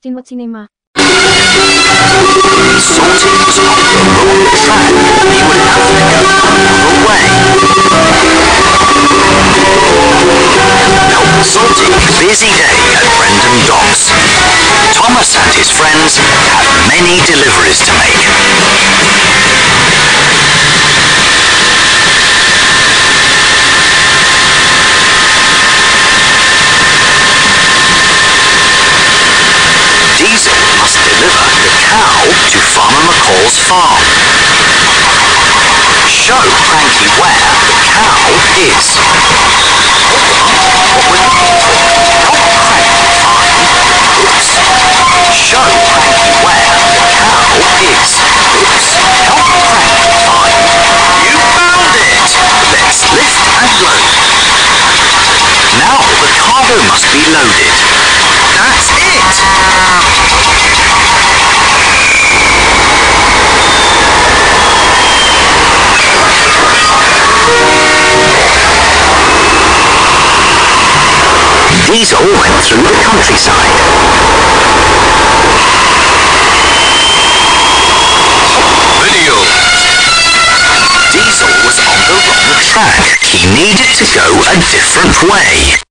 Cineworld Cinema. Salty was on the wrong track. He would have to go another way. Salty, busy day at Brendan Docks. Thomas and his friends have many deliveries to make. Diesel must deliver the cow to Farmer McCall's farm. Show Cranky where the cow is. What we're looking for. Help Cranky find. Oops. Show Cranky where the cow is. Oops. Help Cranky find. You found it! Let's lift and load. Now the cargo must be loaded. That's it! Diesel went through the countryside. Video! Diesel was on the wrong track. He needed to go a different way.